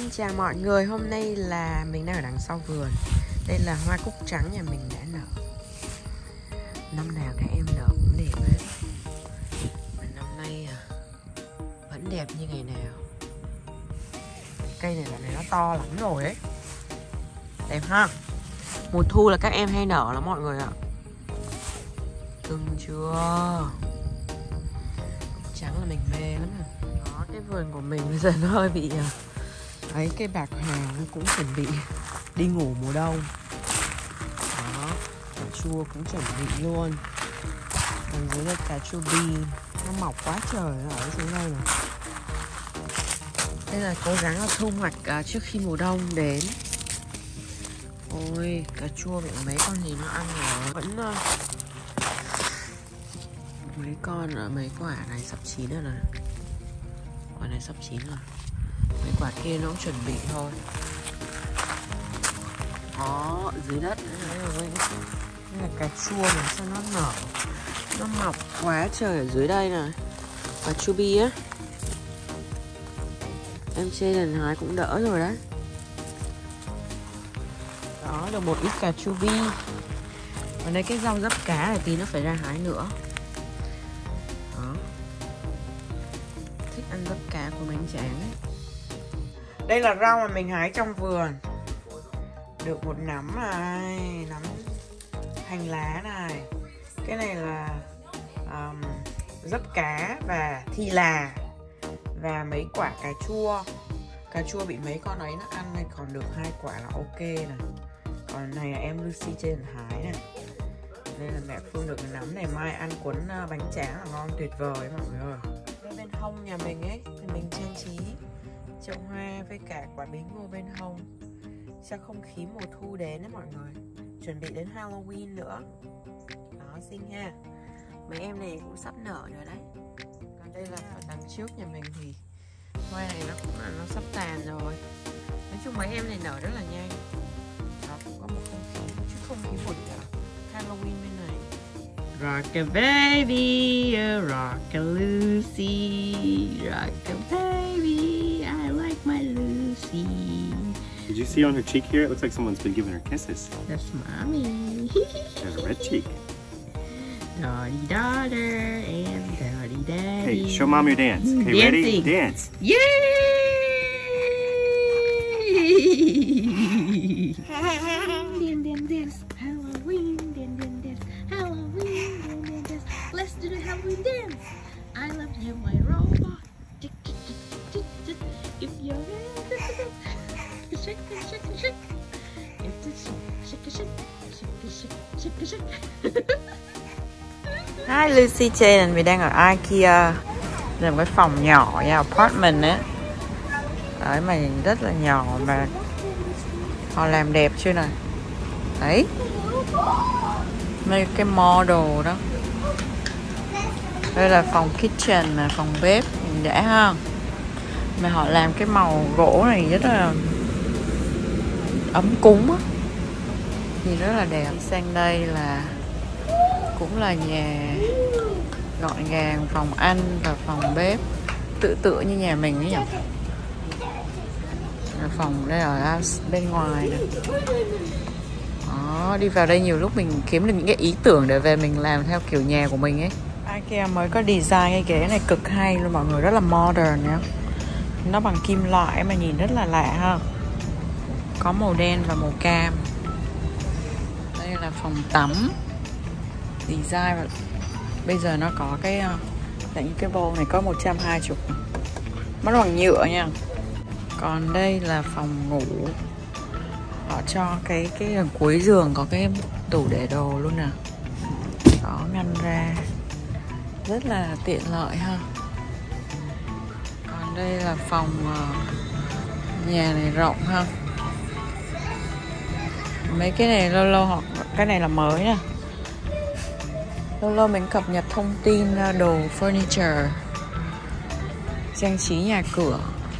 chào mọi người, hôm nay là mình đang ở đằng sau vườn. Đây là hoa cúc trắng nhà mình đã nở. Năm nào các em nở cũng đẹp hết. Mà năm nay vẫn đẹp như ngày nào. Cây này dạo này nó to lắm rồi ấy. Đẹp ha. Mùa thu là các em hay nở lắm mọi người ạ. Cưng chưa? Cúc trắng là mình mê lắm rồi. Đó, cái vườn của mình bây giờ nó hơi bị ấy, cây bạc hà nó cũng chuẩn bị đi ngủ mùa đông. Đó, cà chua cũng chuẩn bị luôn. Còn dưới đây cà chua bi nó mọc quá trời, nó ở dưới đây này. Đây là cố gắng là thu hoạch trước khi mùa đông đến. Ôi, cà chua bị mấy con gì nó ăn rồi. Vẫn mấy con ở mấy quả này sắp chín rồi này. Quả này sắp chín rồi. Mấy quả kia nó cũng chuẩn bị thôi. Đó, dưới đất đây là cà chua này, sao nó nở, nó mọc quá trời ở dưới đây này. Cà chua bi á, em chê lần hái cũng đỡ rồi đấy. Đó, được một ít cà chua bi. Còn đây cái rau dấp cá này tí nó phải ra hái nữa. Đó, thích ăn dấp cá của bánh tráng ấy. Đây là rau mà mình hái trong vườn. Được một nắm này, nắm hành lá này. Cái này là dấp cá và thi là. Và mấy quả cà chua. Cà chua bị mấy con ấy nó ăn này, còn được 2 quả là ok này. Còn này là em Lucy trên hái này. Đây là mẹ Phương được cái nắm này, mai ăn cuốn bánh tráng là ngon tuyệt vời mọi người ơi. Đây bên hông nhà mình ấy thì mình trang trí chậu hoa với cả quả bí ngô bên hông cho không khí mùa thu đến đấy mọi người. Chuẩn bị đến Halloween nữa. Đó, xinh ha. Mấy em này cũng sắp nở rồi đấy. Còn đây là ở đằng trước nhà mình thì hoa này nó cũng là nó sắp tàn rồi. Nói chung mấy em này nở rất là nhanh. Nó cũng có một không khí, chứ không khí một Halloween bên này. Rock a baby, rock a Lucy, rock a baby, I like my Lucy. Did you see on her cheek here? It looks like someone's been giving her kisses. That's mommy. There's a red cheek. Daddy daughter and daddy daddy. Hey, show mom your dance. Okay, ready? Dance. Yay! Dance. Halloween, dance. Halloween, dance. Let's do the Halloween dance. I love you, my robot. If you're shake. Hi Lucy Jane, mình đang ở IKEA. Là một cái phòng nhỏ nha, apartment á. Đấy mà rất là nhỏ mà họ làm đẹp chưa này. Đấy, mấy cái model đó. Đây là phòng kitchen mà, phòng bếp nhìn đã ha. Mà họ làm cái màu gỗ này rất là ấm cúng á, nhìn rất là đẹp. Sang đây là cũng là nhà gọn gàng, phòng ăn và phòng bếp tự như nhà mình ấy nhỉ. Phòng đây ở bên ngoài này. Đó, đi vào đây nhiều lúc mình kiếm được những cái ý tưởng để về mình làm theo kiểu nhà của mình ấy. IKEA mới có design cái ghế này cực hay luôn mọi người, rất là modern nhá. Nó bằng kim loại mà nhìn rất là lạ ha. Có màu đen và màu cam. Đây là phòng tắm. Design và bây giờ nó có cái những cái bowl này có 120. Nó bằng nhựa nha. Còn đây là phòng ngủ. Họ cho cái ở cuối giường có cái tủ để đồ luôn nè. Đó, ngăn ra rất là tiện lợi ha. Còn đây là phòng nhà này rộng ha. Mấy cái này lâu hoặc cái này là mới nè. Lâu mình cập nhật thông tin đồ furniture, trang trí nhà cửa.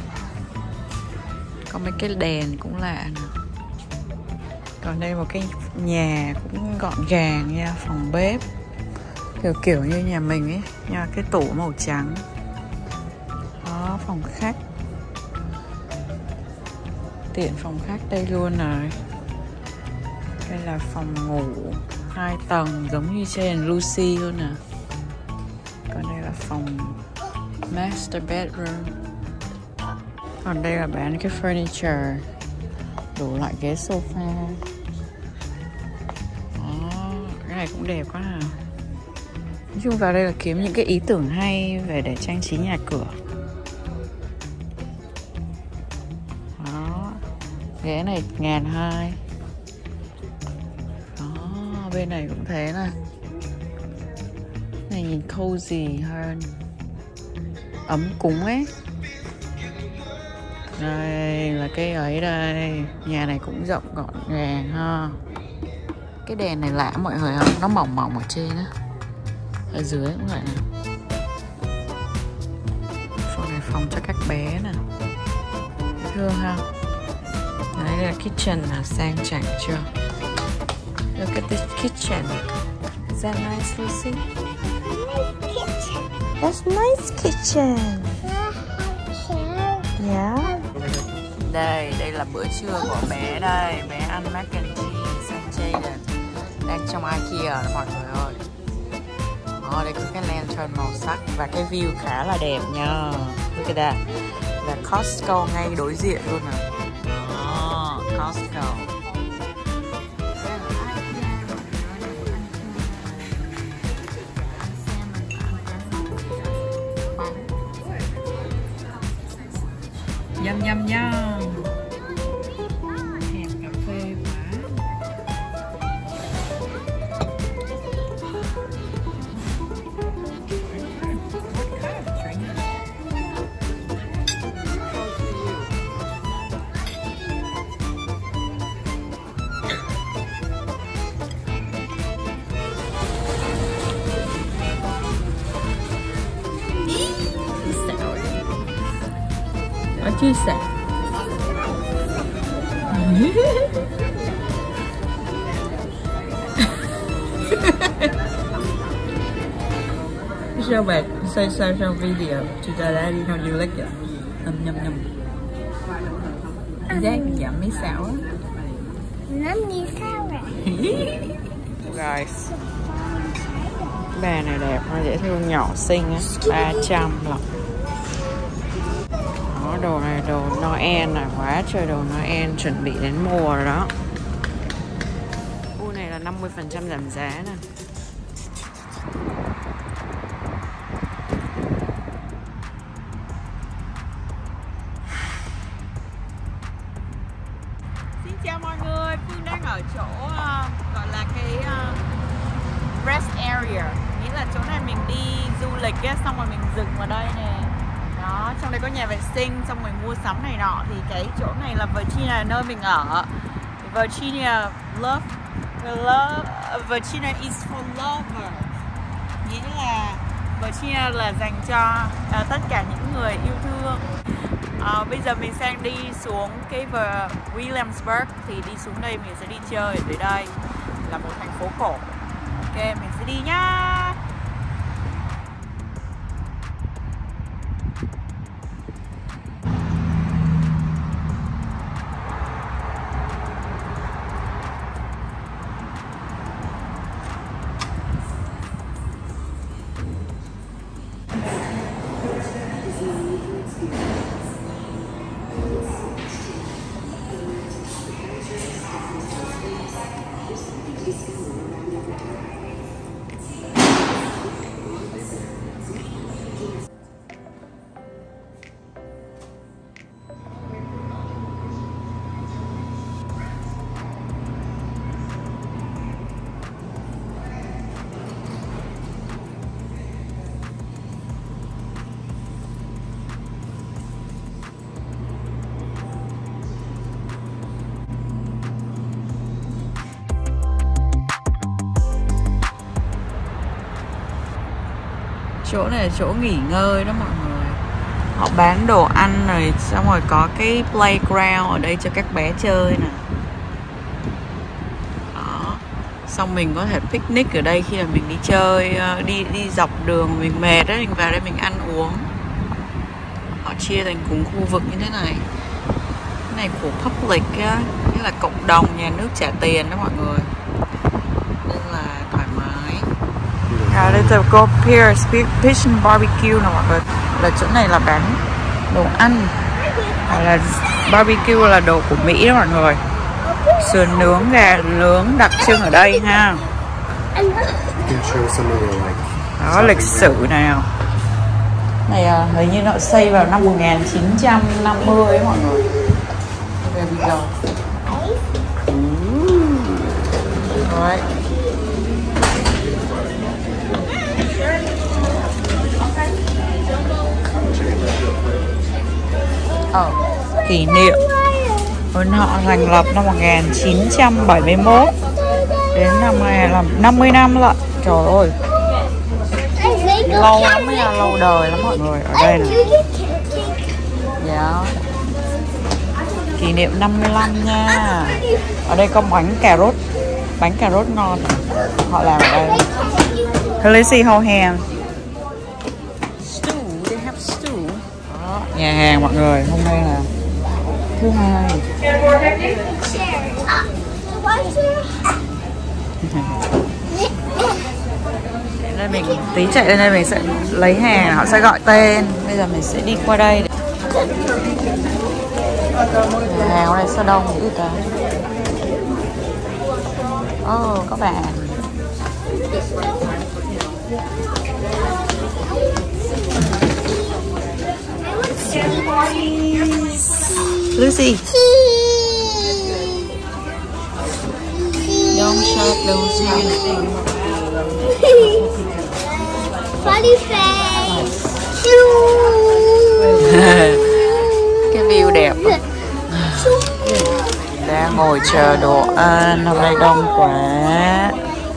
Có mấy cái đèn cũng lạ nè. Còn đây một cái nhà cũng gọn gàng nha, phòng bếp kiểu như nhà mình ấy nha, cái tủ màu trắng. Đó, phòng khách. tiện phòng khách đây luôn này. Đây là phòng ngủ 2 tầng giống như trên Lucy luôn nè. Còn đây là phòng master bedroom. Còn đây là bán cái furniture, đủ loại ghế sofa. Đó, cái này cũng đẹp quá hả. Nói chung vào đây là kiếm những cái ý tưởng hay về để trang trí nhà cửa. Đó, ghế này 1.200. Đó, bên này cũng thế nè. Này nhìn cozy hơn, ấm cúng ấy. Đây là cái ấy đây. Nhà này cũng rộng gọn gàng ha. Cái đèn này lạ mọi người không? Nó mỏng mỏng ở trên á. Ở dưới cũng vậy nè. Phòng này phòng cho các bé nè. Thương ha. Đấy là kitchen là sang chảnh chưa? Look at this kitchen. Is that nice, Lucy? That's nice kitchen. Yeah. Đây là bữa trưa của bé đây. Bé ăn mac and cheese and Jaden. Đang trong IKEA mọi người ơi. Đây có cái lantern màu sắc và cái view khá là đẹp nha. Look at that. Là Costco ngay đối diện luôn nè. Costco. Nhâm nhâm nhâm. Thèm cà phê quá. Chia sẻ. Show back, say social video. Chị ta đã đi how you like it. Nhâm nhâm. Giác giảm mấy xạo á. Nó đi sao vậy? Guys, bà này đẹp, nó dễ thương, nhỏ xinh á, 300 lắm. Đồ này đồ Noel này, quá trời đồ Noel chuẩn bị đến mùa rồi đó. Khu này là 50% giảm giá nè. Xin chào mọi người, Phương đang ở chỗ gọi là cái rest area, nghĩa là chỗ này mình đi du lịch á, xong rồi mình dừng vào đây nè. Đó, trong đây có nhà vệ sinh, xong rồi mua sắm này nọ. Thì cái chỗ này là Virginia, nơi mình ở. Virginia Virginia is for lovers. Nghĩa là Virginia là dành cho tất cả những người yêu thương. Bây giờ mình sang đi xuống cái Williamsburg. Thì đi xuống đây mình sẽ đi chơi ở dưới đây. Là một thành phố cổ. Ok, mình sẽ đi nhá. Chỗ này là chỗ nghỉ ngơi đó mọi người. Họ bán đồ ăn rồi, xong rồi có cái playground ở đây cho các bé chơi nè. Đó. Xong mình có thể picnic ở đây khi là mình đi chơi, đi dọc đường mình mệt đó, mình vào đây mình ăn uống. Họ chia thành cùng khu vực như thế này. này của public á, nghĩa là cộng đồng, nhà nước trả tiền đó mọi người, nên là thoải mái. Đây là Go Pierce Fish and Barbecue nè mọi người, là chỗ này là bán đồ ăn, hay là barbecue là đồ của Mỹ đó mọi người. Sườn nướng, gà nướng đặc trưng ở đây ha. Đó, lịch sử nào. Này hình như nó xây vào năm 1950 ấy mọi người. There we go. Right. Kỷ niệm họ thành lập năm 1971 đến năm nay là 50 năm lận. Trời ơi, lâu lắm, lâu đời lắm mọi người. Ở đây nè, dạ, kỷ niệm 55 nha. Ở đây có bánh cà rốt ngon, họ làm ở đây. Let's see how ham. Stew, they have stew. Đó, nhà hàng mọi người, hôm nay là thứ hai. Nên mình tí chạy lên đây mình sẽ lấy hàng, họ sẽ gọi tên. Bây giờ mình sẽ đi qua đây. Nhà hàng ở đây sao đông dữ ta? Có bàn. Lucy. Don't shut Lucy. Funny face. Cái view đẹp. Đang ngồi chờ đồ ăn, hôm nay đông quá.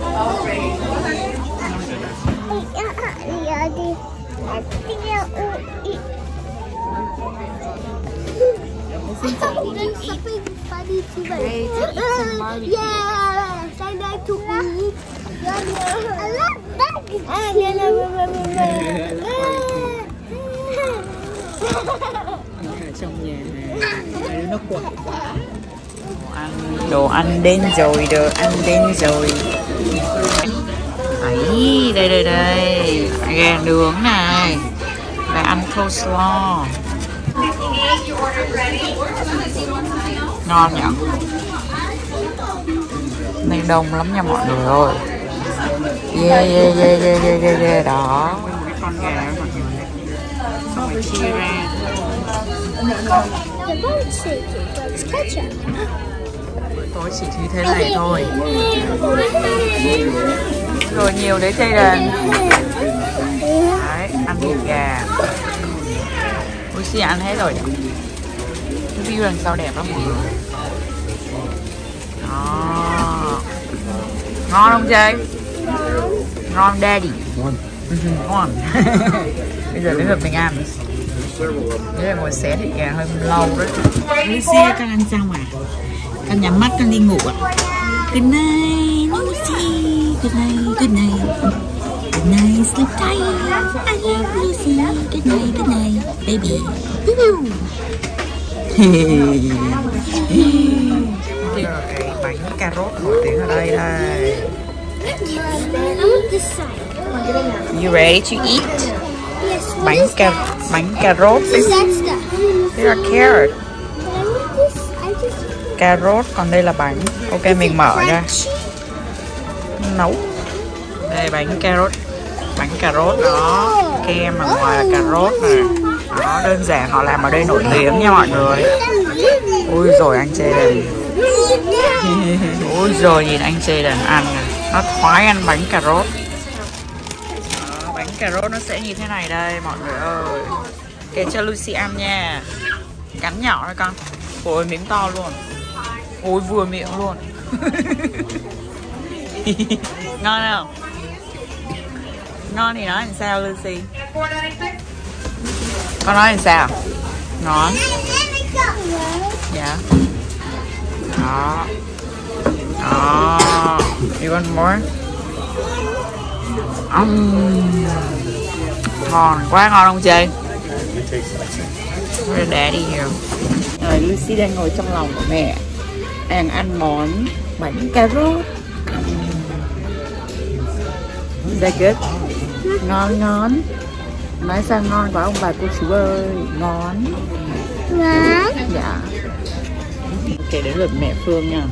Trong nhà này nó quậy quá. Đồ ăn đến rồi, Đấy, đây gà nướng này, và ăn coleslaw ngon nhỉ. Này đông lắm nha mọi người ơi. Yeah. Đó, con gà mọi người, xong rồi chia ra. Tôi chỉ thi thế này thôi. Rồi nhiều đấy chơi đàn. Đấy, ăn thịt gà. Lucy ăn hết rồi. Cái view đằng sau đẹp lắm mọi người. Đó. Ngon không chơi? Ngon daddy. Ngon. Bây giờ đến lượt mình ăn. Đây là ngồi xé thịt gà hơi lâu đấy. Lucy, con ăn xong à? Con nhắm mắt con đi ngủ ạ. Good night, Lucy. Good night. Good night, sleep tight. I love Lucy. Good night, baby. Cái bánh cà rốt nổi tiếng ở đây đây. You ready to eat? Bánh cà rốt. Đây là carrot. Cà rốt, còn đây là bánh. Ok, mình mở ra nấu. Đây bánh cà rốt đó, kem ở ngoài là cà rốt nè. Đó, đơn giản, họ làm ở đây nổi tiếng nha mọi người. Ui rồi anh chê đàn. Ui rồi nhìn anh chê đàn ăn nè. Nó khoái ăn bánh cà rốt. Đó, bánh cà rốt nó sẽ như thế này đây mọi người ơi. Kể cho Lucy ăn nha. Cắn nhỏ thôi con. Ôi miếng to luôn. Ôi vừa miệng luôn. Ngon không? Ngon thì nói làm sao Lucy? Con nói làm sao? Ngon. Dạ. Đó. Đó. You want more? Ngon quá, ngon không chị? Where's Daddy here? Rồi Lucy đang ngồi trong lòng của mẹ, đang ăn món bánh cà rốt. Is that good? Ngon ngon. Nói sao ngon quá ông bà cô chú ơi. Ngon. Ngon. Dạ. Ok, đến lượt mẹ Phương nha.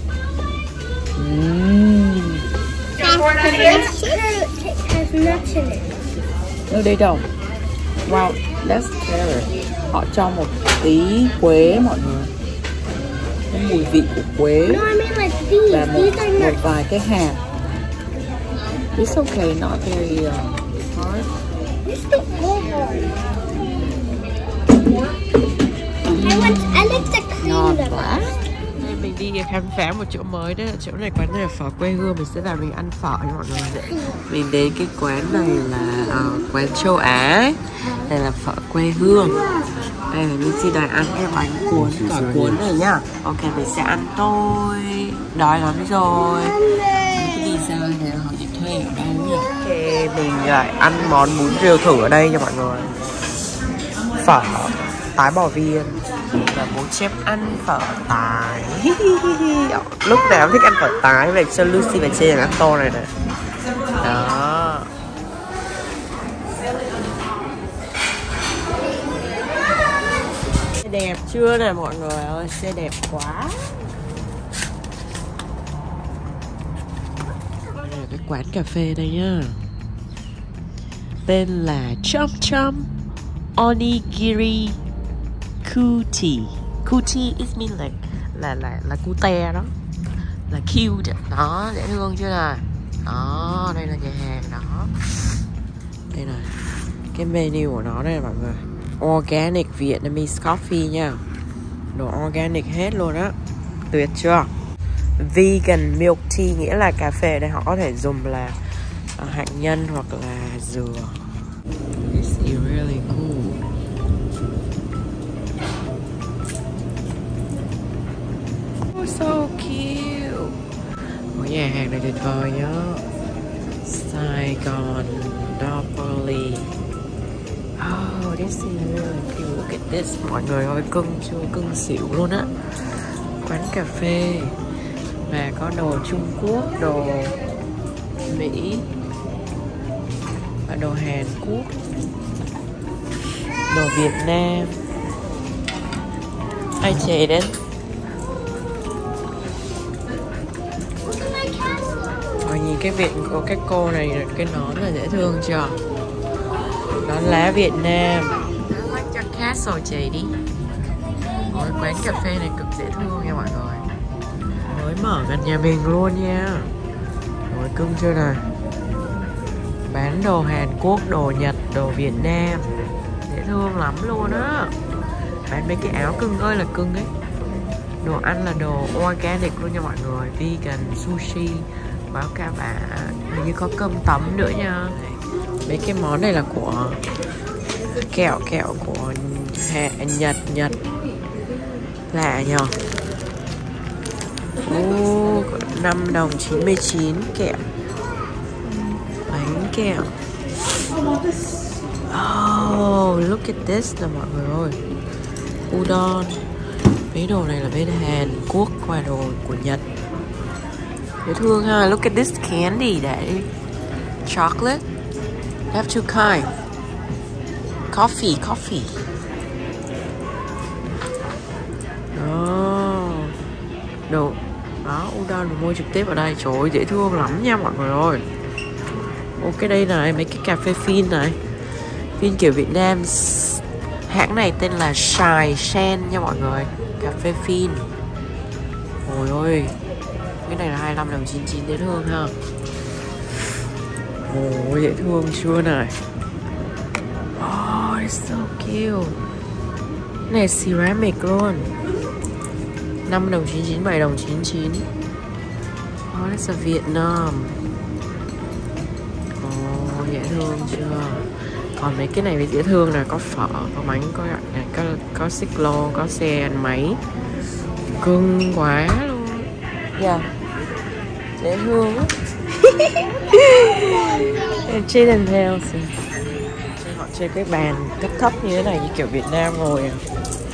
Has nuts in it. No, they don't. Wow, that's clever. Họ cho một tí quế mọi người. Cái mùi vị của quế No, I mean like these. và These are một nuts. vài cái hạt. It's okay, not very hard. This the hard. I like the Ngon cream of quá. Đây mình đi khám phá một chỗ mới, đó là chỗ này, quán này là phở quê hương. Mình sẽ vào mình ăn phở nha mọi người. Mình đến cái quán này là quán châu Á ấy. Đây là phở quê hương. Đây là Lucy đòi ăn cái bánh cuốn, cả cuốn này nhá. Ok, mình sẽ ăn thôi. Đói lắm rồi. Cái visa này họ định thuê ở đâu nhỉ? Ok, mình lại ăn món bún riêu thử ở đây nha mọi người. Phở tái bò viên. Và bố chép ăn phở tái. Lúc nào cũng thích ăn phở tái. Vậy cho Lucy và Jay ăn tô này nè. Đó. Xe đẹp chưa nè mọi người ơi. Xe đẹp quá. Đây là cái quán cà phê đây nhá. Tên là Chom Chom Onigiri Kuti. Kuti is mean like là cute đó, là cute đó, dễ thương chưa nè. Đó, đây là nhà hàng đó. Đây này, cái menu của nó đây nè mọi người. Organic Vietnamese coffee nha, đồ organic hết luôn á, tuyệt chưa. Vegan milk tea nghĩa là cà phê đây họ có thể dùng là hạt nhân hoặc là dừa. This is really cool. So cute. Ủa, nhà hàng này tuyệt vời nhá. Saigon Napoli. Oh, this is really cute. Look at this. Mọi người ơi, cưng chưa? Cưng xỉu luôn á. Quán cà phê và có đồ Trung Quốc, đồ Mỹ và đồ Hàn Quốc, đồ Việt Nam. Ai chè đến? Nhìn cái Việt của cái cô này, cái nón là dễ thương chưa? Nón lá Việt Nam. Like your castle chị đi. Ôi, quán cà phê này cực dễ thương nha mọi người. Mới mở gần nhà mình luôn nha. Ôi, cưng chưa nè. Bán đồ Hàn Quốc, đồ Nhật, đồ Việt Nam. Dễ thương lắm luôn á. Bán mấy cái áo cưng ơi là cưng ấy. Đồ ăn là đồ organic luôn nha mọi người. Vegan, sushi, báo ca bả, hình như có cơm tấm nữa nha. Mấy cái món này là của kẹo của Nhật lạ nhờ. 5 đồng 99 kẹo, bánh kẹo. Oh, look at this nè mọi người ơi. Udon. Mấy đồ này là bên Hàn Quốc qua đồ của Nhật. Dễ thương ha. Look at this candy đấy. Chocolate. They have two kind. Coffee. Đó. Đồ. Đó, udon mình mua trực tiếp ở đây. Trời ơi, dễ thương lắm nha mọi người ơi. Ok, đây này, mấy cái cà phê phin này. Phin kiểu Việt Nam. Hãng này tên là Sài Sen nha mọi người. Cà phê phin. Ôi ơi, cái này là 25 đồng 99, dễ thương ha. Ôi, dễ thương chưa này. Oh, it's so cute. Cái này ceramic luôn. 5 đồng 99, 7 đồng 99. Oh, that's a Vietnam. Oh, dễ thương chưa. Còn mấy cái này mới dễ thương là có phở, có bánh, có xích lô, có xe ăn máy. Cưng quá luôn. Yeah. Dễ thương á. Jaden Hales. Họ trên cái bàn thấp thấp như thế này, như kiểu Việt Nam ngồi à.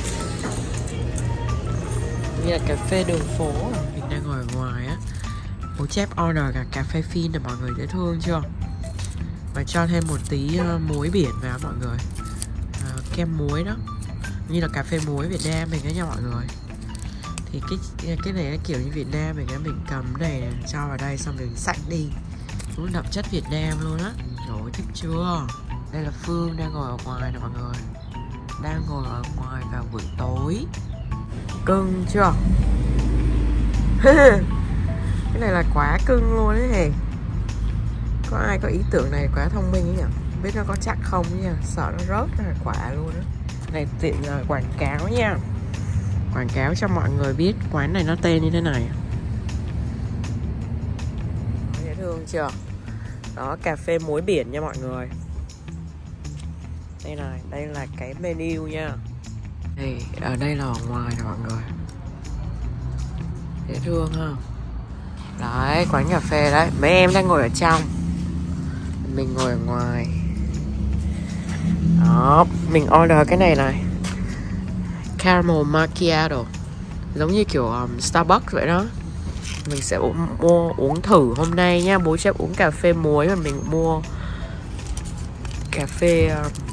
Như là cà phê đường phố. Mình đang ngồi ở ngoài á. Bố Chép order cả cà phê phin để mọi người dễ thương chưa? Và cho thêm một tí muối biển vào mọi người. Kem muối đó. Như là cà phê muối Việt Nam mình đó nha mọi người. Thì cái này nó kiểu như Việt Nam mình á, mình cầm cái này cho vào đây xong mình xách đi. Đúng đậm chất Việt Nam luôn á. Rồi thích chưa? Đây là Phương đang ngồi ở ngoài nè mọi người. Đang ngồi ở ngoài vào buổi tối. Cưng chưa? Cái này là quả cưng luôn đấy hề. Có ai có ý tưởng này quá thông minh ấy nhỉ? Không biết nó có chắc không nha. Sợ nó rớt ra quả luôn á. Này tiện quảng cáo nha. Quảng cáo cho mọi người biết quán này nó tên như thế này. Dễ thương chưa? Đó, cà phê muối biển nha mọi người. Đây này, đây là cái menu nha. Đây, ở đây là ở ngoài nè mọi người. Dễ thương ha. Đấy, quán cà phê đấy. Mấy em đang ngồi ở trong, mình ngồi ở ngoài. Đó, mình order cái này này, caramel macchiato, giống như kiểu Starbucks vậy đó. Mình sẽ uống thử hôm nay nha. Bố Chép uống cà phê muối, mà mình mua cà phê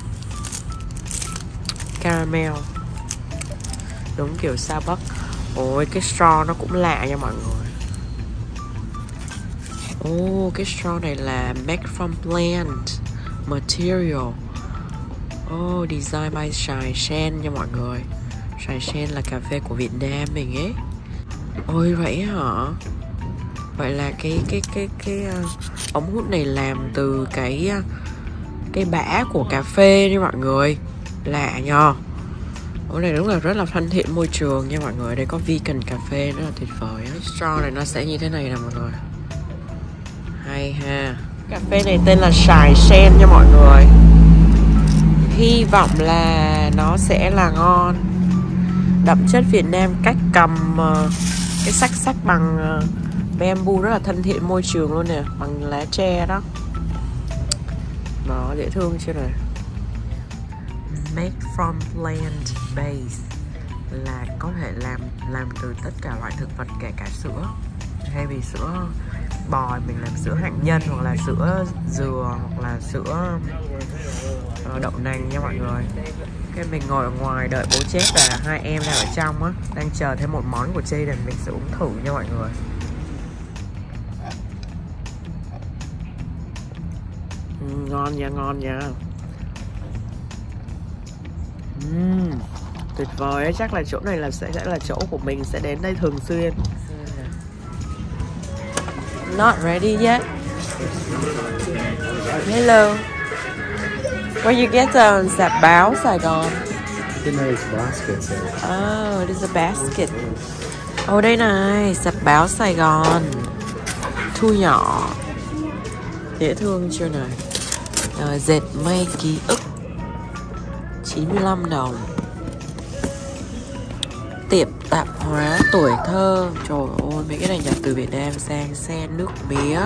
caramel, đúng kiểu Starbucks. Ôi, cái straw nó cũng lạ nha mọi người. Cái straw này là made from plant material. Design by Shai Shen nha mọi người. Shai Shen là cà phê của Việt Nam mình ấy. Ôi vậy hả? Vậy là cái ống hút này làm từ cái bã của cà phê nha mọi người. Lạ nhờ. Cái này đúng là rất là thân thiện môi trường nha mọi người. Đây có vegan cà phê, rất là tuyệt vời. Straw này nó sẽ như thế này nè mọi người. Hay ha. Cà phê này tên là Shai Shen nha mọi người. Hy vọng là nó sẽ là ngon. Đậm chất Việt Nam, cách cầm cái sắc bằng bamboo, rất là thân thiện môi trường luôn nè. Bằng lá tre đó. Nó dễ thương chưa này. Made from plant base, là có thể làm từ tất cả loại thực vật, kể cả sữa. Hay vì sữa bò mình làm sữa hạnh nhân, hoặc là sữa dừa, hoặc là sữa đậu nành nha mọi người. Cái mình ngồi ở ngoài đợi Bố Chép và hai em đang ở trong á, đang chờ thêm một món của Jaden, mình sẽ uống thử nha mọi người. Ngon nha, ngon nha. Tuyệt vời ấy. Chắc là chỗ này là sẽ là chỗ của mình sẽ đến đây thường xuyên. Not ready yet. Hello. Where you get sạp báo Sài Gòn? Oh, it is a basket. Đây này, sạp báo Sài Gòn. Thu nhỏ. Dễ thương chưa này. Dệt may ký ức 95 đồng. Tiệm tạp hóa tuổi thơ. Trời ơi, mấy cái này nhập từ Việt Nam sang. Xe nước mía.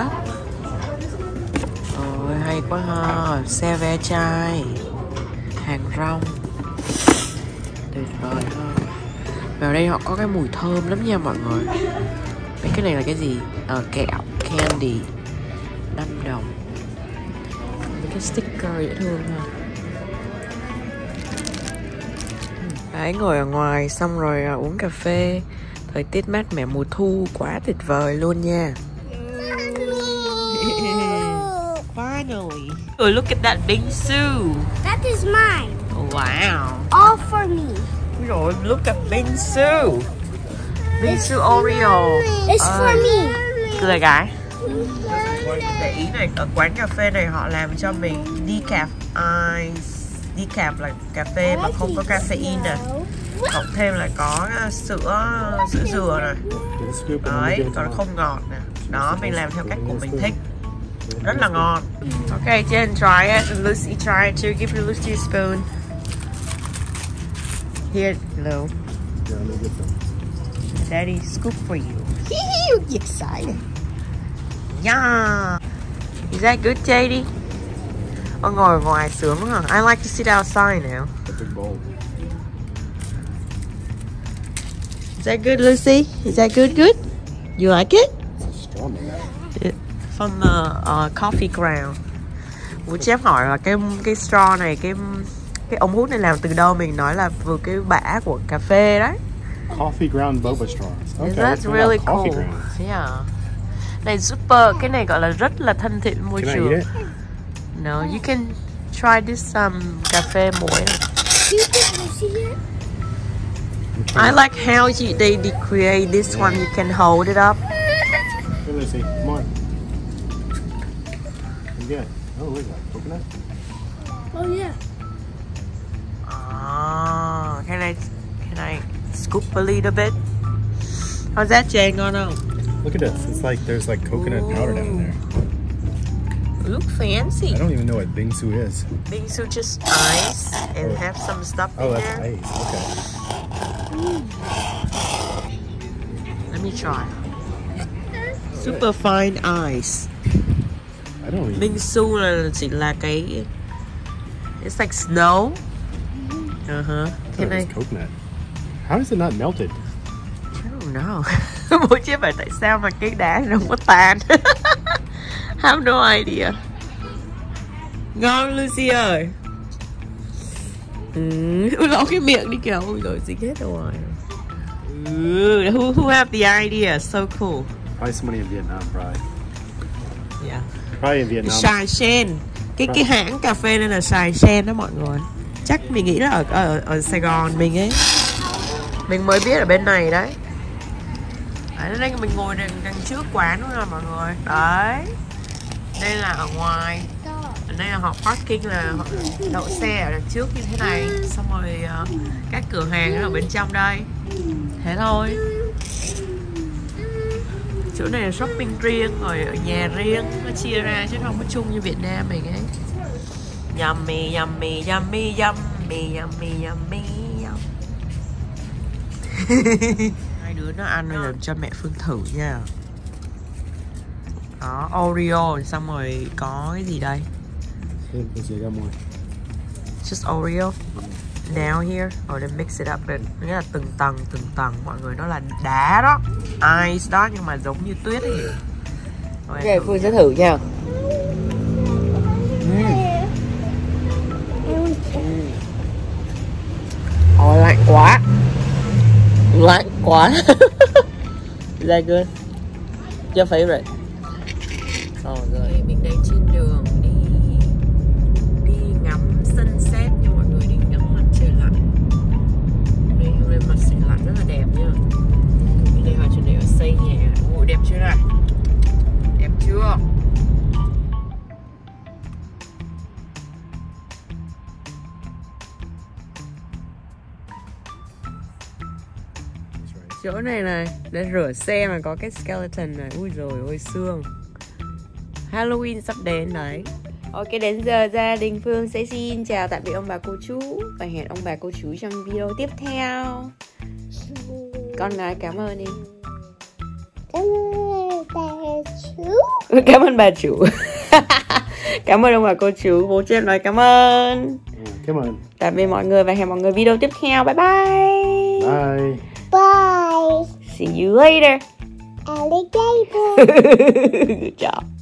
Ôi, hay quá ha. Xe ve chai. Hàng rong. Tuyệt vời ha. Vào đây họ có cái mùi thơm lắm nha mọi người. Mấy cái này là cái gì? Kẹo, candy 5 đồng. Mấy cái sticker dễ thương ha. Đấy, ngồi ở ngoài xong rồi uống cà phê. Thời tiết mát mẻ mùa thu quá tuyệt vời luôn nha. Finally. Oh, look at that bingsu. That is mine. Oh, wow. All for me. Rồi, look at bingsu. Bingsu Oreo. It's for me. Cười gái. Để ý này, ở quán cà phê này họ làm cho mình decaf ice. Decaf là cà phê mà không có caffeine nè. Cộng thêm là có sữa dừa này. Đấy, còn không ngọt nè. Đó, mình làm theo cách của mình thích. Rất là ngon. Okay, Jen, try it. And Lucy, try it too. Give Lucy a spoon. Here, Lou. Daddy, scoop for you. You excited. Yeah. Is that good, JD? Ngồi ngoài sướng hả? I like to sit outside now. A big bowl. Is that good, Lucy? Is that good? Good? You like it? It's a straw man. From the coffee ground. Ủa Jeff hỏi là cái straw này, cái ống hút này làm từ đâu? Mình nói là từ cái bã của cà phê đấy. Coffee ground boba straws. Okay, That's so really coffee cool. grounds. Yeah. Này super, cái này gọi là rất là thân thiện môi Can I trường. eat it? No, you can try this cà phê muối. Do you think Lucy here? I like how they create this one. You can hold it up. Here, Lucy, come on. Yeah. Oh, look at that. Coconut? Oh yeah. Ah, can I scoop a little bit? How's that, Jay? Ngon không? Look at this. It's like there's like coconut powder down there. Look fancy. I don't even know what bingsu is. Bingsu just ice and have some stuff in Oh, that's there. ice. Okay. Let me try. Super fine ice. I don't even. Bingsu là chỉ là cái. It's like snow. I Can thought I? it was coconut. How is it not melted? I don't know. Bố chứ phải tại sao mà cái đá nó không có tan. Have no idea. Ngon Lucy ơi. Lỗ cái miệng đi kìa. Ôi rồi gì hết rồi. Who have the idea? So cool. Probably somebody in Vietnam, probably. Yeah. Probably in Vietnam. Sài Sen. Cái hãng cà phê này là Sài Sen đó mọi người. Chắc mình nghĩ là ở Sài Gòn mình ấy. Mình mới biết ở bên này đấy. Đấy, đây mình ngồi đằng trước quán luôn rồi mọi người. Đấy. Đây là ở ngoài. Ở đây là họ parking, là họ đậu xe ở đằng trước như thế này. Xong rồi các cửa hàng ở bên trong đây. Thế thôi. Chỗ này là shopping riêng, rồi ở nhà riêng. Nó chia ra chứ không có chung như Việt Nam mình ấy. Yummy, yummy, yummy, yummy, yummy, yummy, yum. Hai đứa nó ăn rồi làm cho mẹ Phương thử nha. Đó, Oreo, xong rồi có cái gì đây? Here, Lucy, I got more. Just Oreo. Now here, or then mix it up. Nghĩa là từng tầng mọi người, nó là đá đó, ice đó, nhưng mà giống như tuyết ấy. Ok, Phương sẽ thử nha. Ôi lạnh quá. Lạnh quá. Is that good? Your favorite? Rồi mình đang trên đường đi ngắm sunset nha mọi người, đi ngắm mặt trời lặn. Đây hôm nay mặt trời lặn rất là đẹp nha. Bên đây họ chuẩn bị xây nhà. Ủa đẹp chưa này? Đẹp chưa? Chỗ này này, để rửa xe mà có cái skeleton này. Ui rồi ôi xương. Halloween sắp đến đấy. Ok, đến giờ gia đình Phương sẽ xin chào tạm biệt ông bà cô chú và hẹn ông bà cô chú trong video tiếp theo. Con nói cảm ơn đi. Cảm ơn bà chủ. Cảm ơn ông bà cô chú. Bố chị em nói cảm ơn. Cảm ơn. Tạm biệt mọi người và hẹn mọi người video tiếp theo. Bye bye. Bye. Bye. See you later. Alligator. Good job.